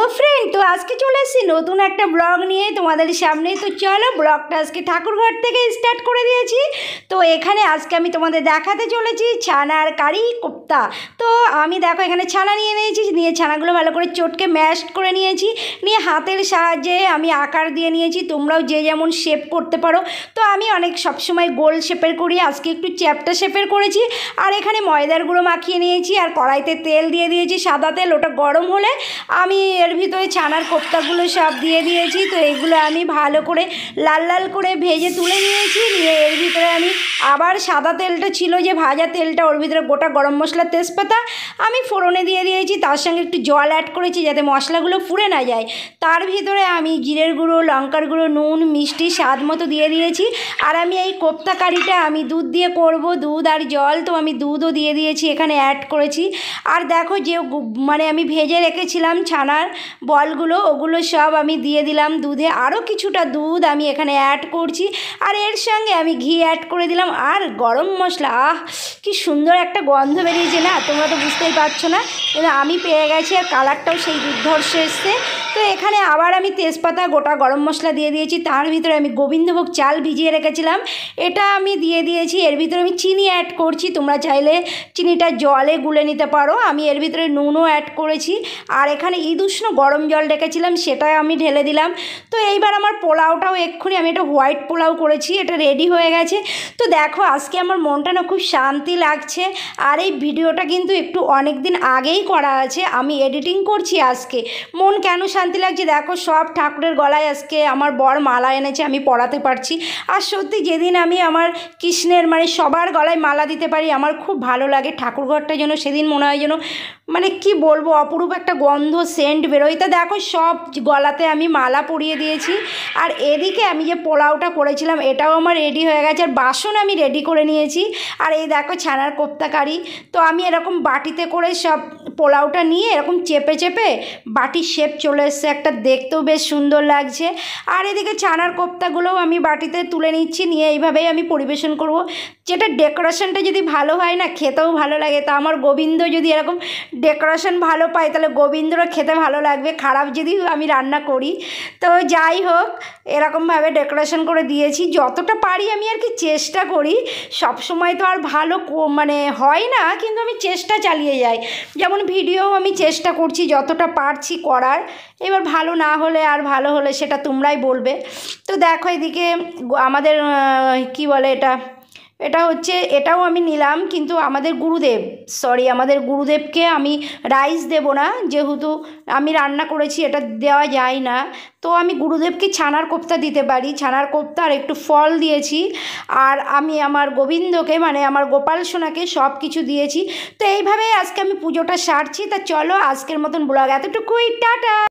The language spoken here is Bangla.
हेलो फ्रेंड, तो आज के चले एसेছি নতুন একটা ব্লগ নিয়ে তোমাদের সামনে। তো চলো ব্লগটা আজকে ঠাকুরঘর থেকে স্টার্ট করে দিয়েছি। তো এখানে আজকে আমি তোমাদের দেখাতে চলেছি ছানার কারি কোপ্তা। তো আমি দেখো এখানে ছানা নিয়ে নিয়েছি, নিয়ে ছানাগুলো ভালো করে চটকে ম্যাশ করে নিয়েছি, নিয়ে হাতের সাহায্যে আমি আকার দিয়ে নিয়েছি। তোমরাও যে যেমন শেপ করতে পারো। তো আমি অনেক সবসময় গোল শেপের করি, আজকে একটু চ্যাপ্টা শেপের করেছি। আর এখানে ময়দার গুঁড়ো মাখিয়ে নিয়েছি আর কড়াইতে তেল দিয়ে দিয়েছি, সাদা তেল। ওটা গরম হলে আমি এর ভিতরে ছানার কোপ্তাগুলো সব দিয়ে দিয়েছি। তো এগুলো আমি ভালো করে লাল লাল করে ভেজে তুলে নিয়েছি। নিয়ে এর ভিতরে আমি আবার সাদা তেলটা ছিল যে ভাজা তেলটা, ওর ভিতরে গোটা গরম মশলা তেজপাতা আমি ফোড়নে দিয়ে দিয়েছি। তার সঙ্গে একটু জল অ্যাড করেছি যাতে মশলাগুলো পুড়ে না যায়। তার ভিতরে আমি জিরের গুঁড়ো, লঙ্কার গুঁড়ো, নুন, মিষ্টি স্বাদ মতো দিয়ে দিয়েছি। আর আমি এই কোপ্তা কারিটা আমি দুধ দিয়ে করব, দুধ আর জল। তো আমি দুধও দিয়ে দিয়েছি, এখানে অ্যাড করেছি। আর দেখো যে মানে আমি ভেজে রেখেছিলাম ছানার বলগুলো, ওগুলো সব আমি দিয়ে দিলাম দুধে। আরও কিছুটা দুধ আমি এখানে অ্যাড করছি। আর এর সঙ্গে আমি ঘি অ্যাড করে দিলাম আর গরম মশলা। কি সুন্দর একটা গন্ধ বেরিয়েছে না, তোমরা তো বুঝতেই পারছো না, কিন্তু আমি পেয়ে গেছি। আর কালারটাও সেই দুর্ধর্ষ এসছে। তো এখানে আবার আমি তেজপাতা, গোটা গরম মশলা দিয়ে দিয়েছি। তার ভিতরে আমি গোবিন্দভোগ চাল ভিজিয়ে রেখেছিলাম, এটা আমি দিয়ে দিয়েছি। এর ভিতরে আমি চিনি অ্যাড করছি, তোমরা চাইলে চিনিটা জলে গুলে নিতে পারো। আমি এর ভিতরে নুনও অ্যাড করেছি। আর এখানে উষ্ণ গরম জল রেখেছিলাম, সেটাই আমি ঢেলে দিলাম। তো এইবার আমার পোলাওটাও এক্ষুনি আমি এটা হোয়াইট পোলাও করেছি, এটা রেডি হয়ে গেছে। তো দেখো আজকে আমার মনটা না খুব শান্তি লাগছে। আর এই ভিডিওটা কিন্তু একটু অনেক দিন আগেই করা আছে, আমি এডিটিং করছি আজকে। মন কেন শান্তি লাগছে দেখো, সব ঠাকুরের গলায় আজকে আমার বর মালা এনেছে, আমি পরাতে পারছি। আর সত্যি যেদিন আমি আমার কৃষ্ণের মানে সবার গলায় মালা দিতে পারি আমার খুব ভালো লাগে। ঠাকুরঘরটা যেন সেদিন মনে হয় যেন মানে কি বলবো, অপরূপ একটা গন্ধ সেন্ট বেরোয়। তা দেখো সব গলাতে আমি মালা পরিয়ে দিয়েছি। আর এদিকে আমি যে পোলাওটা করেছিলাম এটাও আমার রেডি হয়ে গেছে। আর বাসন আমি রেডি করে নিয়েছি। আর এই দেখো ছানার কোপ্তা কারি। তো আমি এরকম বাটিতে করে সব পোলাওটা নিয়ে এরকম চেপে চেপে বাটির শেপ চলে এসছে একটা, দেখতেও বেশ সুন্দর লাগছে। আর এদিকে ছানার কোপ্তাগুলোও আমি বাটিতে তুলে নিচ্ছি, নিয়ে এইভাবেই আমি পরিবেশন করব। যেটা ডেকোরেশনটা যদি ভালো হয় না, খেতেও ভালো লাগে। তা আমার গোবিন্দ যদি এরকম ডেকোরেশন ভালো পায় তাহলে গোবিন্দরও খেতে ভালো লাগবে, খারাপ যদি আমি রান্না করি। তো যাই হোক, এরকমভাবে ডেকোরেশন করে দিয়েছি যতটা পারি। আমি আর কি চেষ্টা করি, সব সময় তো আর ভালো মানে হয় না, কিন্তু আমি চেষ্টা চালিয়ে যাই। যেমন ভিডিও আমি চেষ্টা করছি যতটা পারছি করার। এবার ভালো না হলে আর ভালো হলে সেটা তোমরাই বলবে। তো দেখো এদিকে আমাদের কি বলে এটা হচ্ছে, এটাও আমি নিলাম, কিন্তু আমাদের গুরুদেবকে আমি রাইস দেব না, যেহেতু আমি রান্না করেছি এটা দেওয়া যায় না। তো আমি গুরুদেবকে ছানার কোপ্তা দিতে পারি, ছানার কোপ্তা আর একটু ফল দিয়েছি। আর আমি আমার গোবিন্দকে মানে আমার গোপাল সোনাকে সব কিছু দিয়েছি। তো এইভাবে আজকে আমি পুজোটা সারছি। তা চলো আজকের মতন ব্লগ এতটুকুই, টাটা।